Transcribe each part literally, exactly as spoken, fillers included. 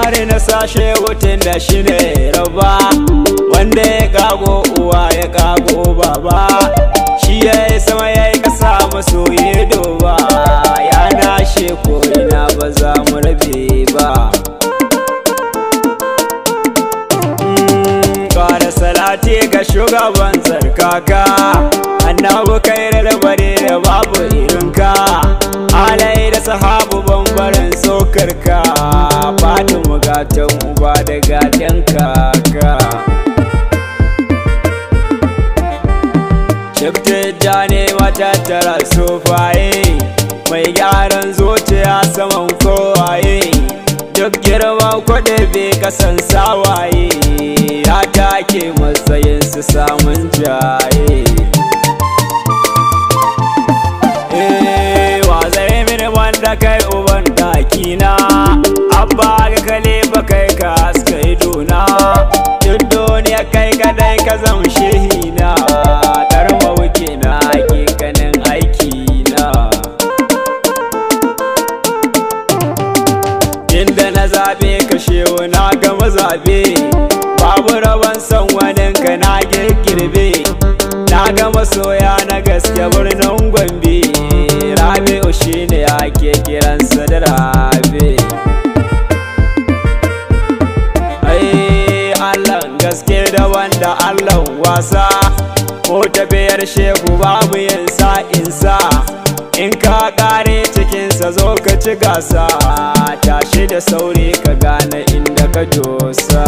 bari na sashe hutun da shi ne raba, wanda ya kago uwa ya kago baba, shi ya yi sama ya yi kasa masoyi doba, ya nashe ko ina ba za mu rabe ba. Ƙara salati ga shugaban tsarkaka, annabu kai rarbare da babu irinka, alai da sahabu bambaran sokarka, Fatima gatan uba da gatan kaka. Shifta ne matattara sofaye, mai gyaran zuciya saman kowaye, duk girman kuɗi bai kasan sawaye, ya take matsayin su samun jaye. Eh, wa zai mini wanda kai uban dakina, abba ga kale ba kai ka haska idona, duk duniya kai kadai ka zama shehina, karma wuke na hakikanin aikina. Inda na zabe ka shewa na gama zabe, babu rabon son waninka na girgirbe, na gama soya na gaske birnin Gombe, Rabi'u shi ne ake kiransa da Rabe. Ai Allah gaske da wanda Allah wasa, ko tafiyar shehu babu yin sa'insa, in ka kare cikinsa zo ka ci gasa, tashi da sauri ka gane inda ka dosa.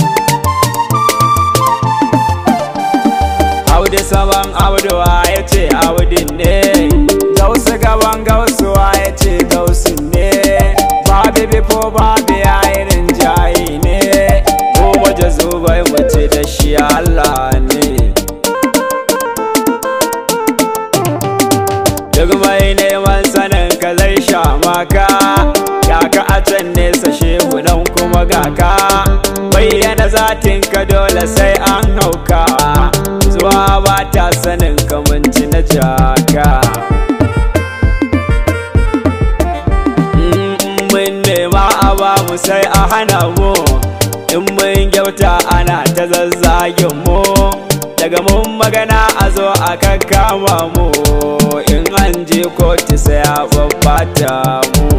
Audu saman abduwa ya ce audin ne, gausu gaban gausuwa ya ce gausun ne, babu bifo babu yayin jayi ne, goma jazo bai mace da shi Allah ne. Duk mai neman sanin ka zai sha maka, ya ka a can nesa shehu nan kuma ga ka, bayyana zatin ka dole sai an hauka, zuwa ba ta sanin kamanci na jaka. Mun nema a ba mu sai a hana mu, in mun gyauta ana ta zazzagin mu, daga mun magana a zo a kakkama mu, in an je kotu sai a babbata mu.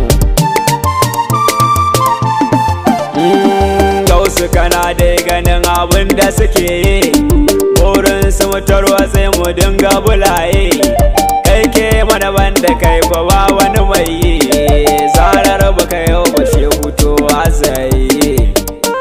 Gausu kana dai ganin abin da suke yi, burin su mutarwa sai mu dinga bulaye, kai ke mana banda kai ba ba wani mai yi, zarar baka yau ba shehu to a zai.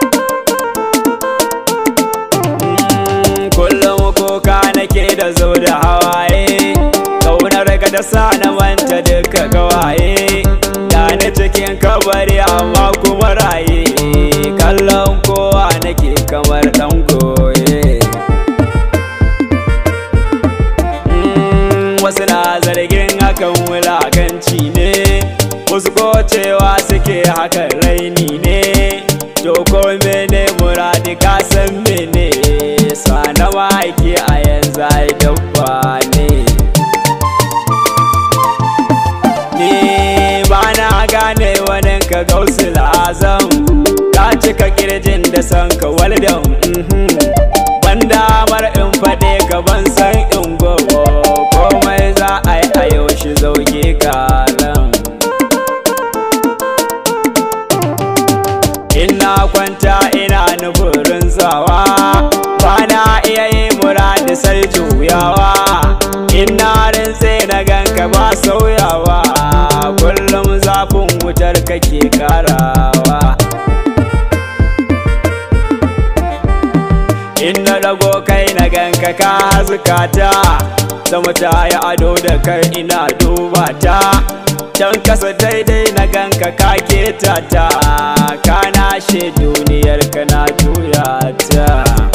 Kullum kuka nake da zo da hawaye, kaunar ka da sa na manta duka gawaye, da ni cikin kabari amma kuma raye, kallon kowa nake kamar dan goye. Wasu na zargin hakan wulakanci ne, wasu ko cewa suke hakan raini ne, to ko mene muradi ka san mene, sana ma'aiki a yanzu ai dabba ne. Ni ba na gane wani ka gausu azam, ka cika kirjin da san ka waldan, banda mar in faɗe ka ban san in gogo, komai za a yi a yau shi zauge kalan. Ina kwanta ina nufurin zawa, ba na iya yi muradi sai juyawa, ina rinse na ganka ba sauyawa, kullum zafin wutar kake karawa. Inna dago kai na ganka ka zukata, sama ta yi ado da kai ina duba ta, can kasa daidai na ganka ka keta ta, ka nashe duniyar ka na juya ta.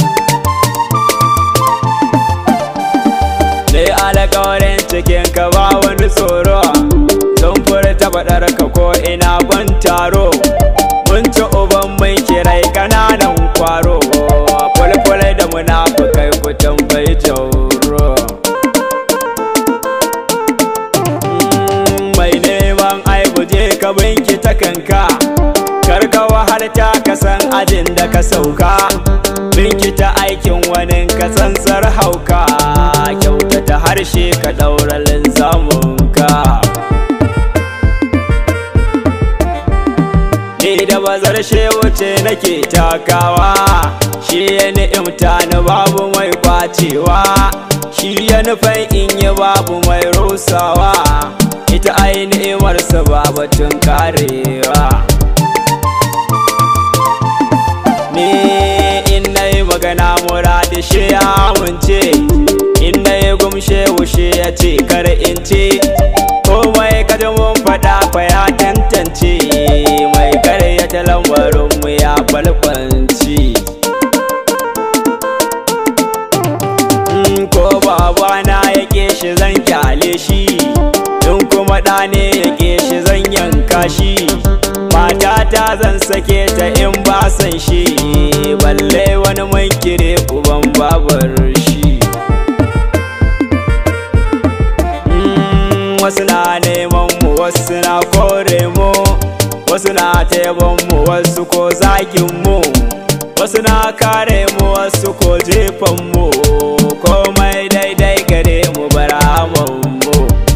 Dai alƙawarin cikin ka ba wani tsoro, sun furta faɗar ka ko ina ban taro, mun ci uban mai kirai ƙananan kwaro, fulfule da munafukai ku tambayi jauro. Mai neman aibu je ka binki ta kanka, karka ka wahalta ka san ajin da ka sauka, binkita aikin wani ka tsantsar hauka, kyautata harshe ka ɗaura linzamunka. Ni da bazar wuce nake takawa, shi ya ni'imta ni babu mai kwacewa, shi ya nufin in yi babu mai rusawa, ita ai ni'imarsa ba batun karewa. Ni in na yi magana muradi shi ya amince, in na yi gumshe wushe ya ce kar in ce, komai kaji mun faɗa fa ya tantance, mai karyata lambarinmu ya falfanci. Ko babana ya ƙe shi zan kyale shi, in kuma ɗa ne ya ƙe shi zan yanka shi, matata zan sake ta in ba san shi, balle wani mai kire uban babar shi. Wasu na neman mu wasu na kore mu, wasu na taiban mu wasu ko zagin mu, wasu na kare mu wasu ko jefan mu, komai daidai gare mu baraman mu.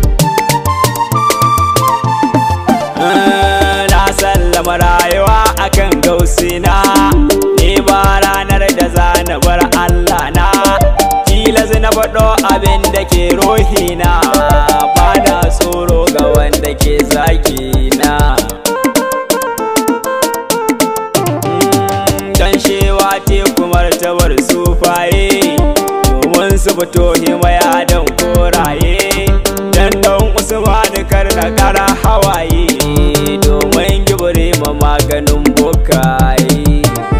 Na sallama rayuwa akan gausina, ni ba ranar da za na bar Allah na, tilas na faɗo abin da ke rohina, ba na tsoro ga wanda ke zagina. Dan shewa teku martabar sufaye, domin su fito himaya don koraye, dan ɗan Usmanu kar na ƙara hawaye, domin gibiri ma maganin bokaye.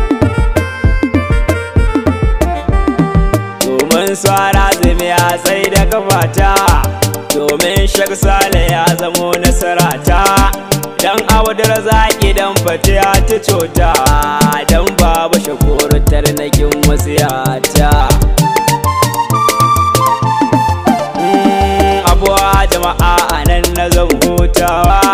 Domin swara zumi ya tsai da kafata, domin Shek Sale ya zamo nasarata, dan Abdul Zaki dan Fatiha ta cota, dan Baba Shakuru tarnakin wasiyata. Abuwa jama'a anan na zan hutawa,